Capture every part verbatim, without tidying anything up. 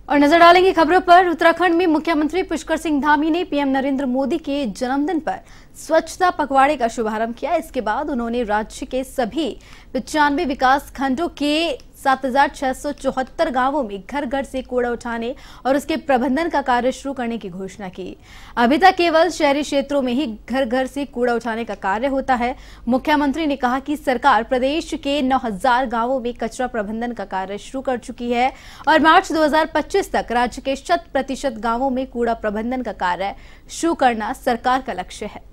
और नजर डालेंगे खबरों पर। उत्तराखंड में मुख्यमंत्री पुष्कर सिंह धामी ने पीएम नरेंद्र मोदी के जन्मदिन पर स्वच्छता पखवाड़े का शुभारंभ किया। इसके बाद उन्होंने राज्य के सभी पचानवे विकास खंडों के सात हजार छह सौ चौहत्तर गांवों में घर घर से कूड़ा उठाने और उसके प्रबंधन का कार्य शुरू करने की घोषणा की। अभी तक केवल शहरी क्षेत्रों में ही घर घर से कूड़ा उठाने का कार्य होता है। मुख्यमंत्री ने कहा कि सरकार प्रदेश के नौ हजार गांवों में कचरा प्रबंधन का कार्य शुरू कर चुकी है और मार्च दो हजार पच्चीस तक राज्य के शत प्रतिशत गांवों में कूड़ा प्रबंधन का कार्य शुरू करना सरकार का लक्ष्य है।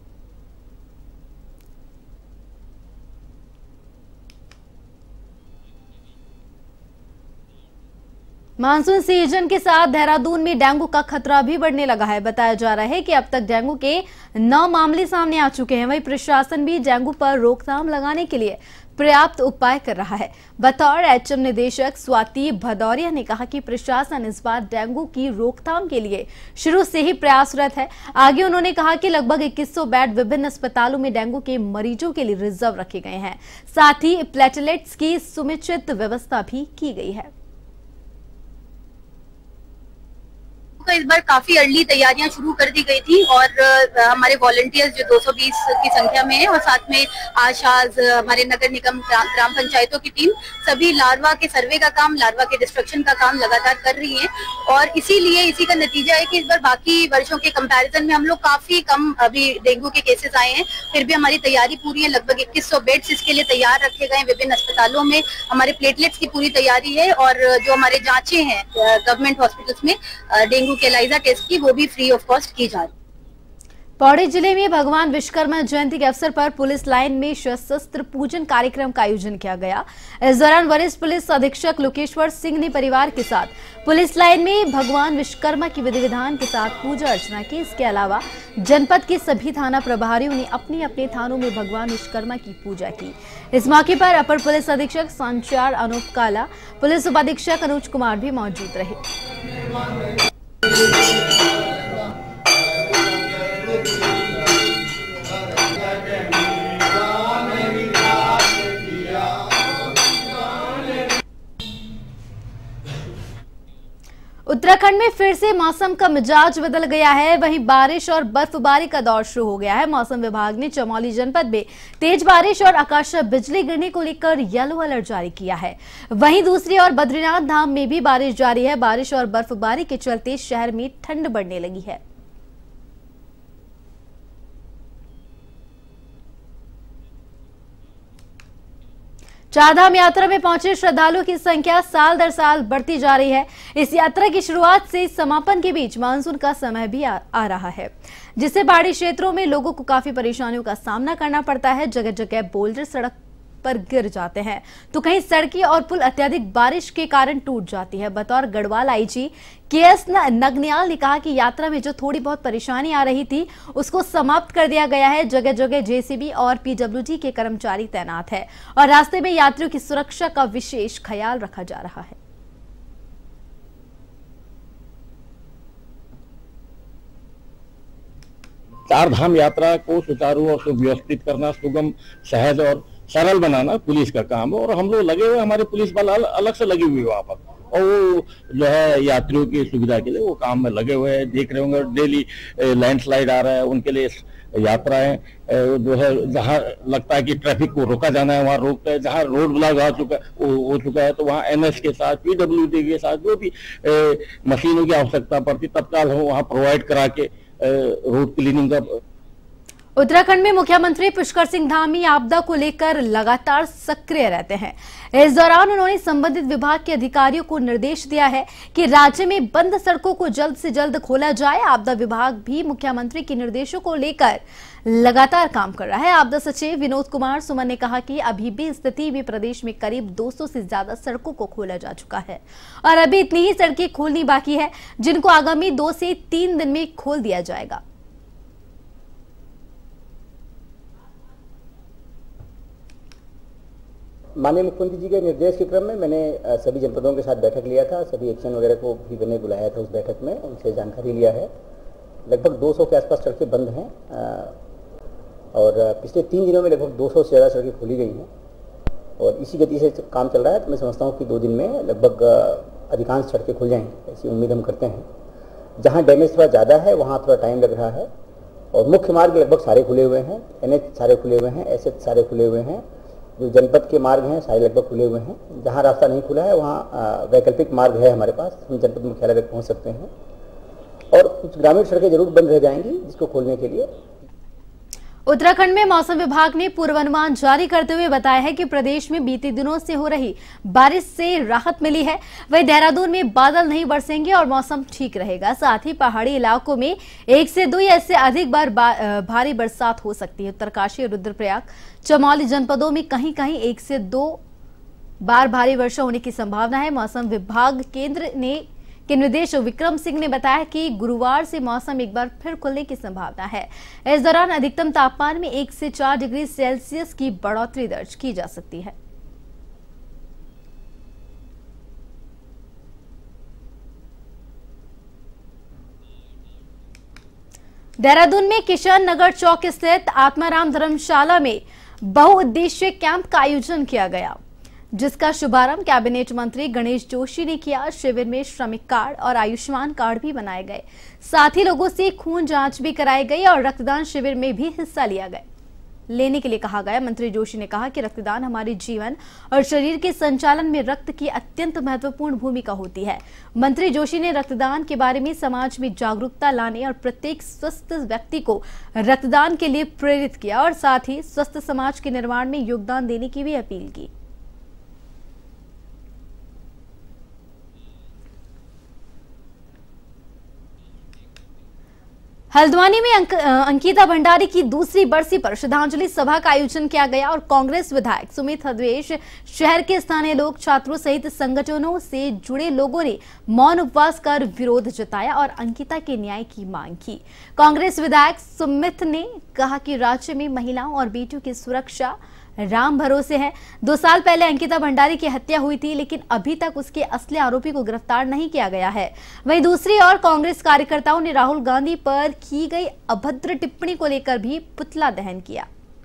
मानसून सीजन के साथ देहरादून में डेंगू का खतरा भी बढ़ने लगा है। बताया जा रहा है कि अब तक डेंगू के नौ मामले सामने आ चुके हैं। वहीं प्रशासन भी डेंगू पर रोकथाम लगाने के लिए पर्याप्त उपाय कर रहा है। बतौर एचएम निदेशक स्वाति भदौरिया ने कहा कि प्रशासन इस बार डेंगू की रोकथाम के लिए शुरू से ही प्रयासरत है। आगे उन्होंने कहा कि लगभग इक्कीस सौ बेड विभिन्न अस्पतालों में डेंगू के मरीजों के लिए रिजर्व रखे गए हैं। साथ ही प्लेटलेट्स की समुचित व्यवस्था भी की गई है। तो इस बार काफी अर्ली तैयारियां शुरू कर दी गई थी और हमारे वॉलंटियर्स जो दो सौ बीस की संख्या में है और साथ में आशाज, हमारे नगर निगम, ग्राम पंचायतों की टीम सभी लार्वा के सर्वे का काम, लार्वा के डिस्ट्रक्शन का काम लगातार कर रही है। और इसीलिए इसी का नतीजा है कि इस बार बाकी वर्षों के कंपैरिजन में हम लोग काफी कम अभी डेंगू के केसेस आए हैं। फिर भी हमारी तैयारी पूरी है। लगभग इक्कीस सौ बेड्स इसके लिए तैयार रखे गए विभिन्न अस्पतालों में। हमारे प्लेटलेट्स की पूरी तैयारी है और जो हमारे जांचें हैं गवर्नमेंट हॉस्पिटल्स में डेंगू के एलाइजा टेस्ट की, वो भी फ्री ऑफ कॉस्ट की जा रही है। पौड़ी जिले में भगवान विश्वकर्मा जयंती के अवसर पर पुलिस लाइन में शस्त्र पूजन कार्यक्रम का आयोजन किया गया। इस दौरान वरिष्ठ पुलिस अधीक्षक लोकेश्वर सिंह ने परिवार के साथ पुलिस लाइन में भगवान विश्वकर्मा की विधि विधान के साथ पूजा अर्चना की। इसके अलावा जनपद के सभी थाना प्रभारियों ने अपने अपने थानों में भगवान विश्वकर्मा की पूजा की। इस मौके पर अपर पुलिस अधीक्षक संचार अनूप काला, पुलिस उपाधीक्षक अनुज कुमार भी मौजूद रहे। उत्तराखंड में फिर से मौसम का मिजाज बदल गया है। वहीं बारिश और बर्फबारी का दौर शुरू हो गया है। मौसम विभाग ने चमोली जनपद में तेज बारिश और आकाशीय बिजली गिरने को लेकर येलो अलर्ट जारी किया है। वहीं दूसरी ओर बद्रीनाथ धाम में भी बारिश जारी है। बारिश और बर्फबारी के चलते शहर में ठंड बढ़ने लगी है। चारधाम यात्रा में पहुंचे श्रद्धालुओं की संख्या साल दर साल बढ़ती जा रही है। इस यात्रा की शुरुआत से समापन के बीच मानसून का समय भी आ, आ रहा है, जिससे पहाड़ी क्षेत्रों में लोगों को काफी परेशानियों का सामना करना पड़ता है। जगह जगह बोल्डर सड़क पर गिर जाते हैं तो कहीं सड़कें और पुल अत्यधिक बारिश के कारण टूट जाती है। बतौर Garhwal IG K S Naganiyal ने कहा कि यात्रा में जो थोड़ी बहुत परेशानी आ रही थी उसको समाप्त कर दिया गया है। जगह जगह जेसीबी और पीडब्ल्यूडी के कर्मचारी तैनात है और रास्ते में यात्रियों की सुरक्षा का विशेष ख्याल रखा जा रहा है। चार धाम यात्रा को सुचारू और सुव्यवस्थित करना, सुगम, सहज और सरल बनाना पुलिस का काम है और हम लोग लगे हुए, हमारे पुलिस बल अलग से लगी हुई वहां पर और वो जो है यात्रियों की सुविधा के लिए वो काम में लगे हुए हैं। देख रहे होंगे डेली लैंडस्लाइड आ रहा है, उनके लिए यात्राएं जो है जहां लगता है कि ट्रैफिक को रोका जाना है वहां रोकते हैं। जहां रोड ब्लॉक हो चुका हो चुका है तो वहां एनएच के साथ, पीडब्ल्यूडी के साथ जो भी मशीनों की आवश्यकता पड़ती तत्काल हो वहां प्रोवाइड करा के रोड क्लीनिंग का। उत्तराखंड में मुख्यमंत्री पुष्कर सिंह धामी आपदा को लेकर लगातार सक्रिय रहते हैं। इस दौरान उन्होंने संबंधित विभाग के अधिकारियों को निर्देश दिया है कि राज्य में बंद सड़कों को जल्द से जल्द खोला जाए। आपदा विभाग भी मुख्यमंत्री के निर्देशों को लेकर लगातार काम कर रहा है। आपदा सचिव विनोद कुमार सुमन ने कहा कि अभी भी स्थिति में प्रदेश में करीब दो सौ से ज्यादा सड़कों को खोला जा चुका है और अभी इतनी ही सड़कें खोलनी बाकी है जिनको आगामी दो से तीन दिन में खोल दिया जाएगा। माननीय मुख्यमंत्री जी के निर्देश के क्रम में मैंने सभी जनपदों के साथ बैठक लिया था। सभी एक्शन वगैरह को भी मैंने बुलाया था उस बैठक में, उनसे जानकारी लिया है। लगभग दो सौ के आसपास सड़कें बंद हैं और पिछले तीन दिनों में लगभग दो सौ से ज़्यादा सड़कें खोली गई हैं और इसी गति से काम चल रहा है। तो मैं समझता हूँ कि दो दिन में लगभग अधिकांश सड़कें खुल जाएंगी, ऐसी उम्मीद हम करते हैं। जहाँ डैमेज थोड़ा ज़्यादा है वहाँ थोड़ा टाइम लग रहा है, और मुख्य मार्ग लगभग सारे खुले हुए हैं, एनएच सारे खुले हुए हैं, एसएच सारे खुले हुए हैं, जो जनपद के मार्ग हैं सारे लगभग खुले हुए हैं। जहाँ रास्ता नहीं खुला है वहाँ वैकल्पिक मार्ग है हमारे पास, हम जनपद मुख्यालय तक पहुँच सकते हैं, और कुछ ग्रामीण सड़कें जरूर बंद रह जाएंगी जिसको खोलने के लिए। उत्तराखंड में मौसम विभाग ने पूर्वानुमान जारी करते हुए बताया है कि प्रदेश में बीते दिनों से हो रही बारिश से राहत मिली है। वहीं देहरादून में बादल नहीं बरसेंगे और मौसम ठीक रहेगा। साथ ही पहाड़ी इलाकों में एक से दो या इससे अधिक बार बा, भारी बरसात हो सकती है। उत्तरकाशी, रुद्रप्रयाग, चमोली जनपदों में कहीं कहीं एक से दो बार भारी वर्षा होने की संभावना है। मौसम विभाग केंद्र ने के निदेशक विक्रम सिंह ने बताया कि गुरुवार से मौसम एक बार फिर खुलने की संभावना है। इस दौरान अधिकतम तापमान में एक से चार डिग्री सेल्सियस की बढ़ोतरी दर्ज की जा सकती है। देहरादून में किशन नगर चौक स्थित आत्माराम धर्मशाला में बहुउद्देशीय कैंप का आयोजन किया गया, जिसका शुभारंभ कैबिनेट मंत्री गणेश जोशी ने किया। शिविर में श्रमिक कार्ड और आयुष्मान कार्ड भी बनाए गए। साथ ही लोगों से खून जांच भी कराई गई और रक्तदान शिविर में भी हिस्सा लिया गया लेने के लिए कहा गया। मंत्री जोशी ने कहा कि रक्तदान हमारे जीवन और शरीर के संचालन में रक्त की अत्यंत महत्वपूर्ण भूमिका होती है। मंत्री जोशी ने रक्तदान के बारे में समाज में जागरूकता लाने और प्रत्येक स्वस्थ व्यक्ति को रक्तदान के लिए प्रेरित किया और साथ ही स्वस्थ समाज के निर्माण में योगदान देने की भी अपील की। हल्द्वानी में अंक, अंकिता भंडारी की दूसरी बरसी पर श्रद्धांजलि सभा का आयोजन किया गया और कांग्रेस विधायक सुमित हदवेश, शहर के स्थानीय लोग, छात्रों सहित संगठनों से जुड़े लोगों ने मौन उपवास कर विरोध जताया और अंकिता के न्याय की मांग की। कांग्रेस विधायक सुमित ने कहा कि राज्य में महिलाओं और बेटियों की सुरक्षा राम भरोसे है। दो साल पहले अंकिता भंडारी की हत्या हुई थी, लेकिन अभी तक उसके असली आरोपी को गिरफ्तार नहीं किया गया है। वहीं दूसरी ओर कांग्रेस कार्यकर्ताओं ने राहुल गांधी पर की गई अभद्र टिप्पणी को लेकर भी पुतला दहन किया।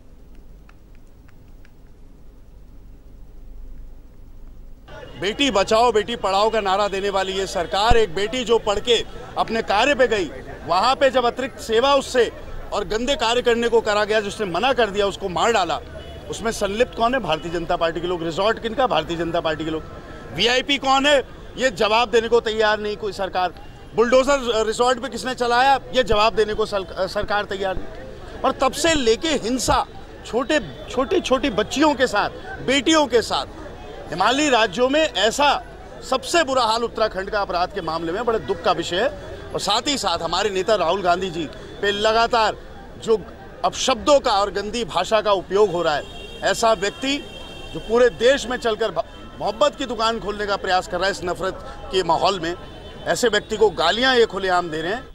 बेटी बचाओ बेटी पढ़ाओ का नारा देने वाली ये सरकार, एक बेटी जो पढ़ के अपने कार्य पे गई, वहां पे जब अतिरिक्त सेवा उससे और गंदे कार्य करने को करा गया, जिसने मना कर दिया, उसको मार डाला, उसमें संलिप्त कौन है? भारतीय जनता पार्टी के लोग। रिजॉर्ट किनका? भारतीय जनता पार्टी के लोग। वीआईपी कौन है? ये जवाब देने को तैयार नहीं कोई सरकार। बुलडोजर रिजॉर्ट पे किसने चलाया? ये जवाब देने को सरकार तैयार नहीं। और तब से लेके हिंसा छोटे छोटी छोटी बच्चियों के साथ, बेटियों के साथ हिमालयी राज्यों में ऐसा सबसे बुरा हाल उत्तराखंड का अपराध के मामले में बड़े दुख का विषय है। और साथ ही साथ हमारे नेता राहुल गांधी जी पे लगातार जो अपशब्दों का और गंदी भाषा का उपयोग हो रहा है, ऐसा व्यक्ति जो पूरे देश में चलकर मोहब्बत की दुकान खोलने का प्रयास कर रहा है इस नफरत के माहौल में, ऐसे व्यक्ति को गालियां ये खुलेआम दे रहे हैं।